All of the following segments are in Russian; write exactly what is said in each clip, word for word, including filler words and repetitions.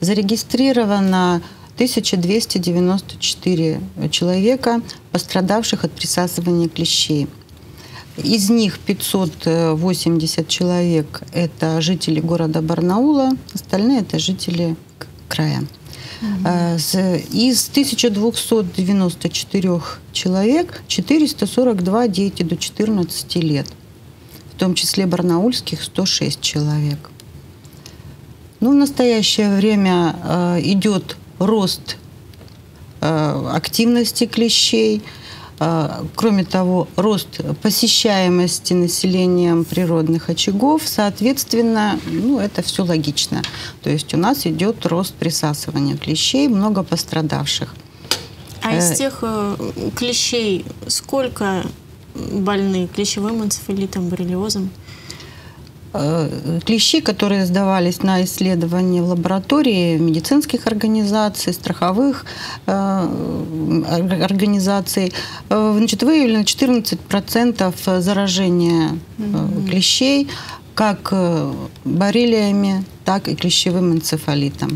зарегистрировано тысяча двести девяносто четыре человека, пострадавших от присасывания клещей. Из них пятьсот восемьдесят человек – это жители города Барнаула, остальные – это жители края. Mm-hmm. Из тысячи двухсот девяноста четырёх человек четыреста сорок два дети до четырнадцати лет, в том числе барнаульских сто шесть человек. Ну, в настоящее время э, идет рост э, активности клещей. Кроме того, рост посещаемости населением природных очагов, соответственно, ну, это все логично. То есть у нас идет рост присасывания клещей, много пострадавших. А из тех э, клещей сколько больны клещевым энцефалитом, боррелиозом? Клещи, которые сдавались на исследования в лаборатории медицинских организаций, страховых организаций, значит, выявлено четырнадцать процентов заражения mm-hmm. клещей как боррелиями, так и клещевым энцефалитом.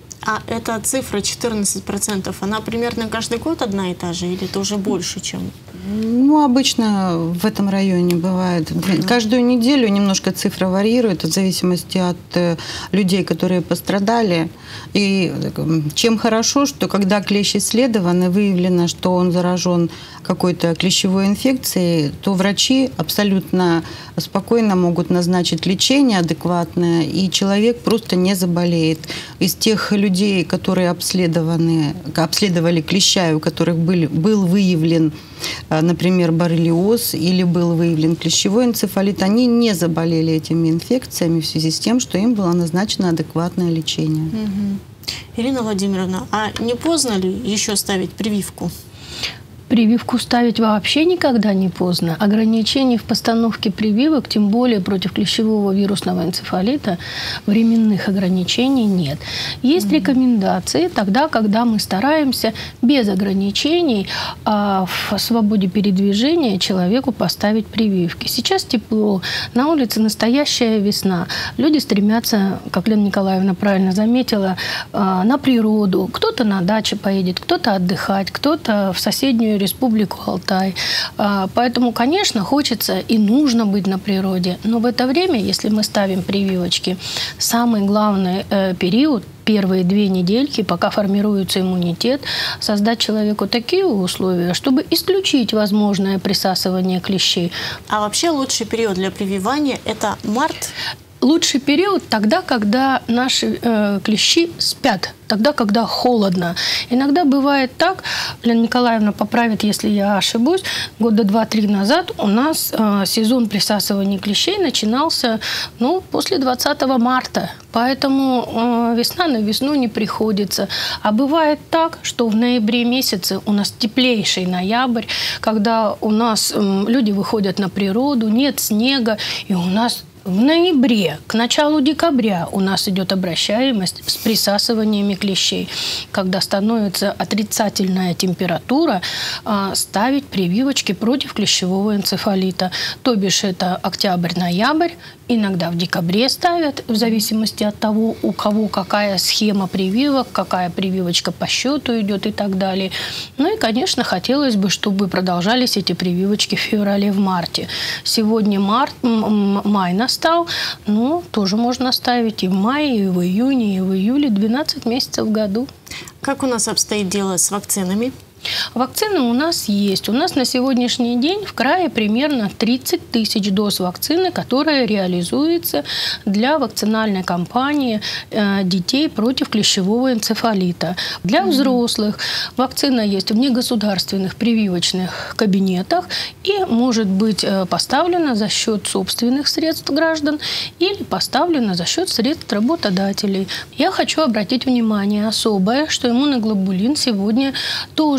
А эта цифра четырнадцать процентов, она примерно каждый год одна и та же, или это уже больше, чем? Ну, обычно в этом районе бывает. Mm-hmm. Каждую неделю немножко цифра варьирует в зависимости от э, людей, которые пострадали. И чем хорошо, что когда клещ исследован и выявлено, что он заражен какой-то клещевой инфекцией, то врачи абсолютно спокойно могут назначить лечение адекватное, и человек просто не заболеет. Из тех людей, которые обследованы, обследовали клеща, у которых были, был выявлен, например, боррелиоз или был выявлен клещевой энцефалит, они не заболели этими инфекциями в связи с тем, что им было назначено адекватное лечение. Угу. Ирина Владимировна, а не поздно ли еще ставить прививку? Прививку ставить вообще никогда не поздно. Ограничений в постановке прививок, тем более против клещевого вирусного энцефалита, временных ограничений нет. Есть mm-hmm. рекомендации тогда, когда мы стараемся без ограничений а, в свободе передвижения человеку поставить прививки. Сейчас тепло, на улице настоящая весна. Люди стремятся, как Лена Николаевна правильно заметила, а, на природу. Кто-то на даче поедет, кто-то отдыхать, кто-то в соседнюю Республику Алтай. Поэтому, конечно, хочется и нужно быть на природе. Но в это время, если мы ставим прививочки, самый главный период, первые две недельки, пока формируется иммунитет, создать человеку такие условия, чтобы исключить возможное присасывание клещей. А вообще лучший период для прививания – это март? Лучший период тогда, когда наши э, клещи спят, тогда, когда холодно. Иногда бывает так, Лена Николаевна поправит, если я ошибусь, года два-три назад у нас э, сезон присасывания клещей начинался ну, после двадцатого марта. Поэтому э, весна на весну не приходится. А бывает так, что в ноябре месяце у нас теплейший ноябрь, когда у нас э, люди выходят на природу, нет снега, и у нас в ноябре, к началу декабря у нас идет обращаемость с присасываниями клещей. Когда становится отрицательная температура, ставить прививочки против клещевого энцефалита. То бишь это октябрь-ноябрь, иногда в декабре ставят, в зависимости от того, у кого какая схема прививок, какая прививочка по счету идет и так далее. Ну и, конечно, хотелось бы, чтобы продолжались эти прививочки в феврале, в марте. Сегодня март, май настал, ну, тоже можно ставить и в мае, и в июне, и в июле, двенадцать месяцев в году. Как у нас обстоит дело с вакцинами? Вакцины у нас есть. У нас на сегодняшний день в крае примерно тридцать тысяч доз вакцины, которая реализуется для вакцинальной кампании э, детей против клещевого энцефалита. Для mm-hmm. взрослых вакцина есть в негосударственных прививочных кабинетах и может быть э, поставлена за счет собственных средств граждан или поставлена за счет средств работодателей. Я хочу обратить внимание особое, что иммуноглобулин сегодня тоже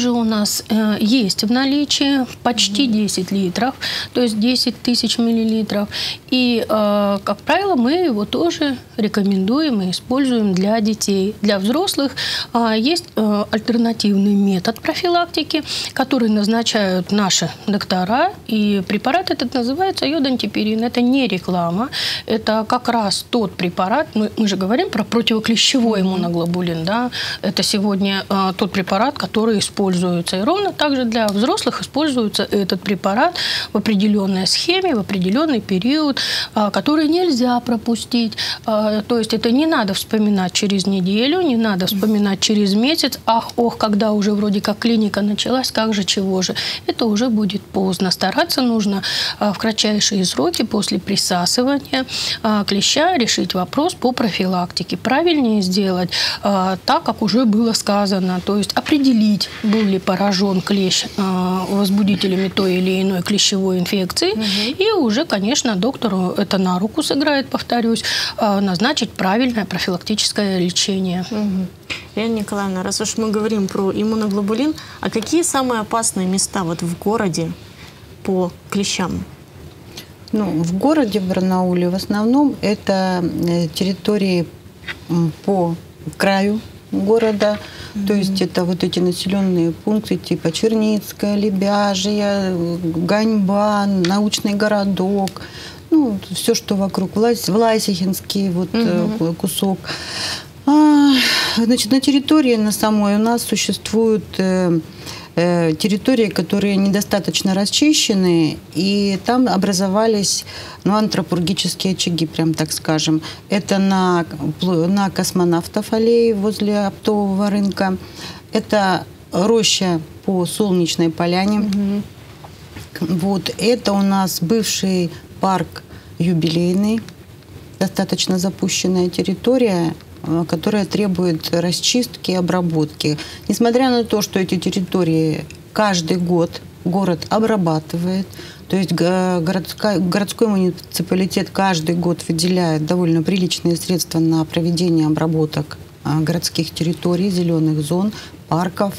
также у нас э, есть в наличии почти десять литров, то есть десять тысяч миллилитров. И, э, как правило, мы его тоже рекомендуем и используем для детей. Для взрослых э, есть э, альтернативный метод профилактики, который назначают наши доктора. И препарат этот называется йодантиперин. Это не реклама, это как раз тот препарат, мы, мы же говорим про противоклещевой иммуноглобулин, да, это сегодня э, тот препарат, который используется. И ровно также для взрослых используется этот препарат в определенной схеме, в определенный период, э, который нельзя пропустить. Э, то есть это не надо вспоминать через неделю, не надо вспоминать через месяц, ах, ох, когда уже вроде как клиника началась, как же, чего же. Это уже будет поздно. Стараться нужно э, в кратчайшие сроки после присасывания э, клеща решить вопрос по профилактике. Правильнее сделать э, так, как уже было сказано, то есть определить, был ли поражен клещ э, возбудителями той или иной клещевой инфекции, угу. и уже, конечно, доктору это на руку сыграет, повторюсь, э, назначить правильное профилактическое лечение. Угу. Лена Николаевна, раз уж мы говорим про иммуноглобулин, а какие самые опасные места вот в городе по клещам? Ну, в городе, в Барнауле, в основном это территории по краю города, mm-hmm. то есть это вот эти населенные пункты типа Черницкая, Лебяжья, Ганьба, Научный городок, ну, все, что вокруг, Власихинский вот mm-hmm. кусок. А, значит, на территории на самой у нас существуют э, э, территории, которые недостаточно расчищены, и там образовались, ну, антропургические очаги, прям так скажем. Это на, на Космонавтов аллее возле оптового рынка. Это роща по Солнечной поляне. Mm-hmm. Вот. Это у нас бывший парк юбилейный, достаточно запущенная территория, которая требует расчистки и обработки. Несмотря на то, что эти территории каждый год город обрабатывает, то есть городской, городской муниципалитет каждый год выделяет довольно приличные средства на проведение обработок городских территорий, зеленых зон, парков,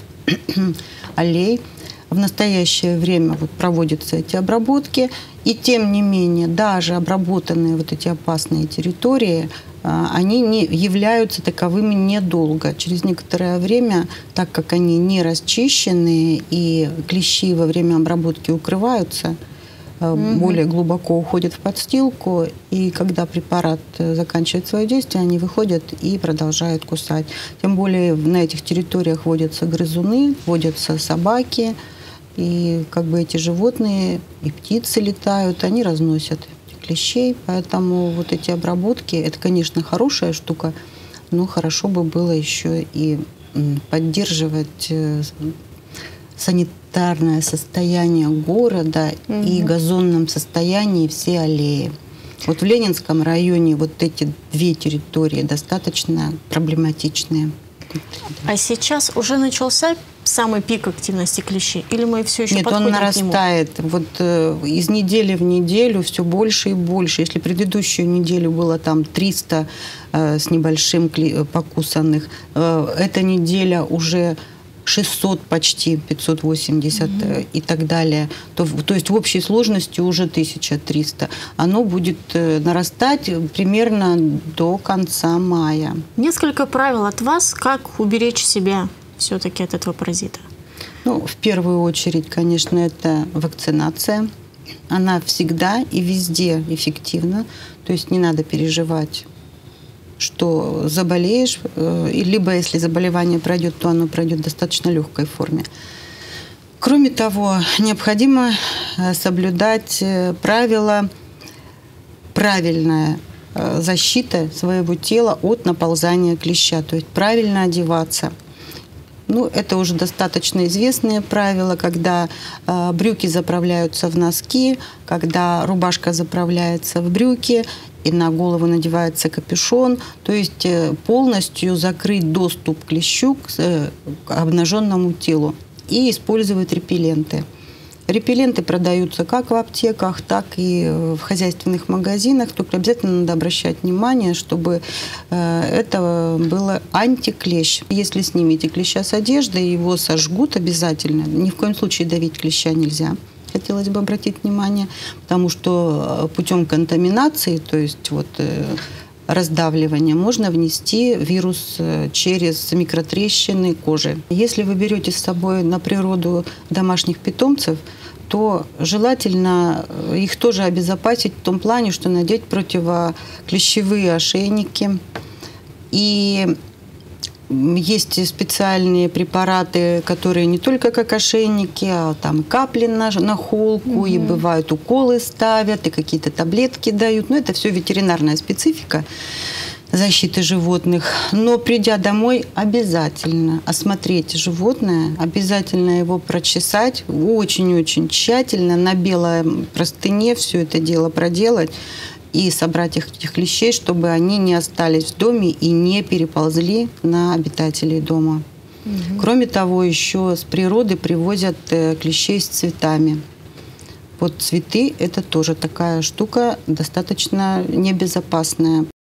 аллей. В настоящее время вот проводятся эти обработки, и тем не менее даже обработанные вот эти опасные территории, они не являются таковыми недолго. Через некоторое время, так как они не расчищены и клещи во время обработки укрываются, mm-hmm. более глубоко уходят в подстилку, и когда препарат заканчивает свое действие, они выходят и продолжают кусать. Тем более на этих территориях водятся грызуны, водятся собаки, и как бы эти животные и птицы летают, они разносят клещей, поэтому вот эти обработки, это, конечно, хорошая штука, но хорошо бы было еще и поддерживать санитарное состояние города угу. и газонном состоянии все аллеи. Вот в Ленинском районе вот эти две территории достаточно проблематичные. А сейчас уже начался самый пик активности клещей? Или мы все еще Нет, подходим он нарастает. К нему? Вот э, из недели в неделю все больше и больше. Если предыдущую неделю было там триста э, с небольшим кли- покусанных, э, эта неделя уже шестьсот почти, пятьсот восемьдесят mm-hmm. и так далее. То, то есть в общей сложности уже тысяча триста. Оно будет э, нарастать примерно до конца мая. Несколько правил от вас, как уберечь себя все-таки от этого паразита? Ну, в первую очередь, конечно, это вакцинация. Она всегда и везде эффективна. То есть не надо переживать, что заболеешь, либо если заболевание пройдет, то оно пройдет в достаточно легкой форме. Кроме того, необходимо соблюдать правила правильная защита своего тела от наползания клеща, то есть правильно одеваться. Ну, это уже достаточно известные правила, когда э, брюки заправляются в носки, когда рубашка заправляется в брюки, и на голову надевается капюшон, то есть э, полностью закрыть доступ к клещу к, э, к обнаженному телу и использовать репелленты. Репелленты продаются как в аптеках, так и в хозяйственных магазинах. Только обязательно надо обращать внимание, чтобы это было антиклещ. Если снимете клеща с одежды, его сожгут обязательно. Ни в коем случае давить клеща нельзя. Хотелось бы обратить внимание, потому что путем контаминации, то есть вот раздавливания, можно внести вирус через микротрещины кожи. Если вы берете с собой на природу домашних питомцев, то желательно их тоже обезопасить в том плане, что надеть противоклещевые ошейники. И есть специальные препараты, которые не только как ошейники, а там капли на, на холку, угу. и бывают уколы ставят, и какие-то таблетки дают. Но это все ветеринарная специфика защиты животных. Но придя домой, обязательно осмотреть животное, обязательно его прочесать, очень-очень тщательно, на белой простыне все это дело проделать, и собрать их, этих клещей, чтобы они не остались в доме и не переползли на обитателей дома. Угу. Кроме того, еще с природы привозят клещей с цветами. Вот цветы – это тоже такая штука достаточно небезопасная.